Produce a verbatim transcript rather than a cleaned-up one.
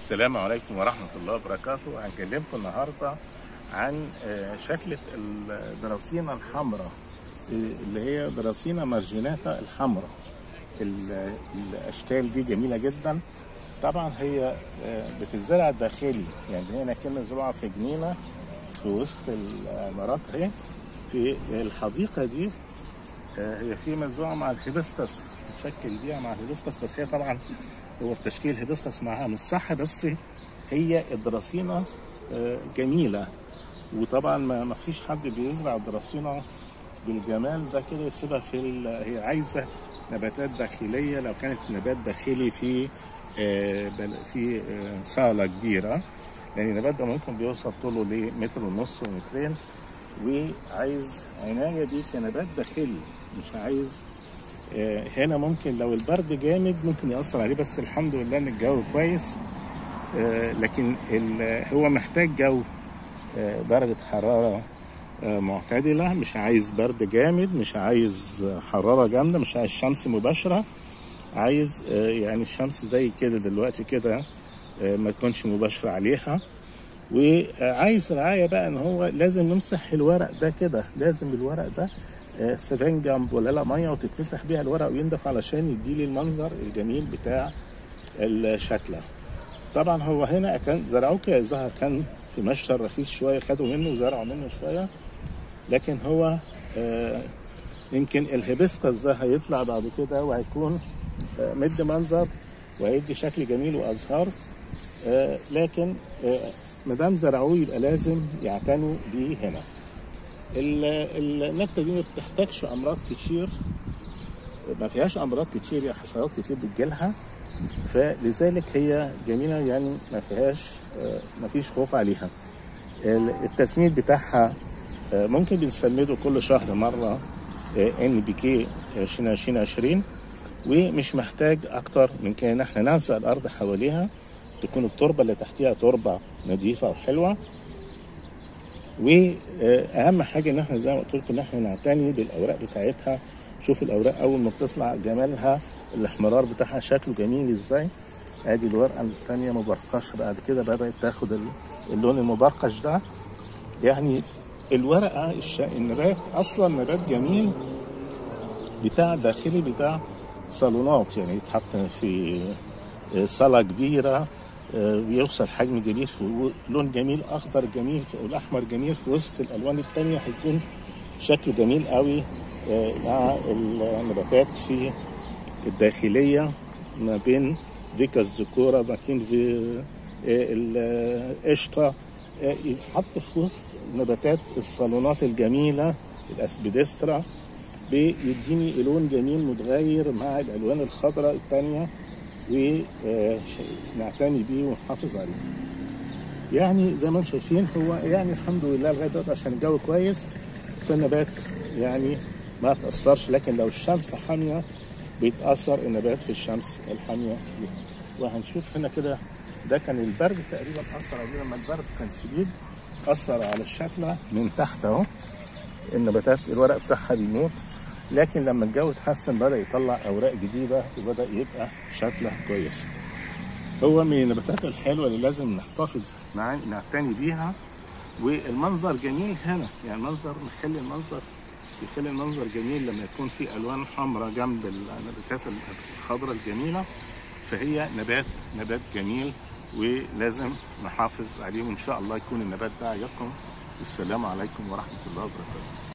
السلام عليكم ورحمة الله وبركاته. هنكلمكم النهاردة عن شكلة الدراسينا الحمراء اللي هي دراسينا مارجيناتا الحمراء. الأشكال دي جميلة جدا. طبعا هي بتتزرع داخلي، يعني هنا كنا زرعها في جنينة في وسط المرات اهي في الحديقة دي. هي في مزروعة مع الهيبسكس، بتشكل بيها مع الهيبسكس، بس هي طبعا هو التشكيل هيبسكس معاها مش صح، بس هي الدراسينا جميلة. وطبعا ما فيش حد بيزرع الدراسينا بالجمال ده كده يسيبها في ال... هي عايزة نباتات داخلية. لو كانت نبات داخلي في في صالة كبيرة، يعني النبات ده ممكن بيوصل طوله لمتر ونص ومترين، وعايز عناية بيه كنبات داخلي، مش عايز هنا. ممكن لو البرد جامد ممكن يأثر عليه، بس الحمد لله ان الجو كويس. لكن هو محتاج جو درجة حرارة معتدلة، مش عايز برد جامد، مش عايز حرارة جامدة، مش عايز شمس مباشرة، عايز يعني الشمس زي كده دلوقتي كده ما تكونش مباشرة عليها. وعايز رعاية بقى ان هو لازم نمسح الورق ده كده، لازم الورق ده سفنجة مبللة ميه وتتمسح بيها الورق وينضف علشان يديلي المنظر الجميل بتاع الشتلة. طبعا هو هنا كان زرعوه كظهر كان في مشتل رخيص شويه، خدوا منه وزرعوا منه شويه، لكن هو آه يمكن الهيبسكس ده هيطلع بعد كده وهيكون آه مدي منظر وهيدي شكل جميل وازهار. آه لكن آه مادام زرعوه يبقى لازم يعتنوا بيه هنا. النبته دي ما بتحتاجش امراض كتير، ما فيهاش امراض كتير، يا حشرات كتير بتجيلها، فلذلك هي جميله، يعني ما فيهاش ما فيش خوف عليها. التسميد بتاعها ممكن بنسمده كل شهر مره ان بي كي عشرين عشرين عشرين، ومش محتاج اكتر من كده ان احنا نعزق الارض حواليها، تكون التربه اللي تحتيها تربه نظيفه وحلوه. واهم حاجه ان احنا زي ما قلت لكم ان احنا نعتني بالاوراق بتاعتها. شوف الاوراق اول ما بتطلع جمالها، الاحمرار بتاعها شكله جميل ازاي. ادي الورقه الثانيه مبرقشه بعد كده بدات تاخد اللون المبرقش ده. يعني الورقه الش... النبات اصلا نبات جميل بتاع داخلي بتاع صالونات، يعني يتحط في صاله كبيره بيوصل حجم جميل، لون جميل اخضر جميل والاحمر جميل في وسط الالوان الثانيه، هيكون شكله جميل قوي مع النباتات في الداخليه ما بين فيكا الذكوره، ما بين في القشطه، يتحط في وسط نباتات الصالونات الجميله الاسبيدسترا، بيديني لون جميل متغير مع الالوان الخضراء الثانيه، ونعتني بيه ونحافظ عليه. يعني زي ما انتم شايفين هو يعني الحمد لله لغايه دلوقتي عشان الجو كويس فالنبات يعني ما تاثرش، لكن لو الشمس حاميه بيتاثر النبات في الشمس الحاميه. وهنشوف هنا كده ده كان البرد تقريبا اثر عليه، لما البرد كان شديد اثر على الشتله من تحت اهو، النباتات الورق بتاعها بيموت، لكن لما الجو اتحسن بدا يطلع اوراق جديده وبدا يبقى شكلها كويس. هو من النباتات الحلوه اللي لازم نحتفظ معاه نعتني بيها. والمنظر جميل هنا، يعني منظر مخلي المنظر يخلي المنظر جميل لما يكون في الوان حمراء جنب النباتات الخضراء الجميله. فهي نبات نبات جميل ولازم نحافظ عليه، وان شاء الله يكون النبات ده يقم. السلام عليكم ورحمه الله وبركاته.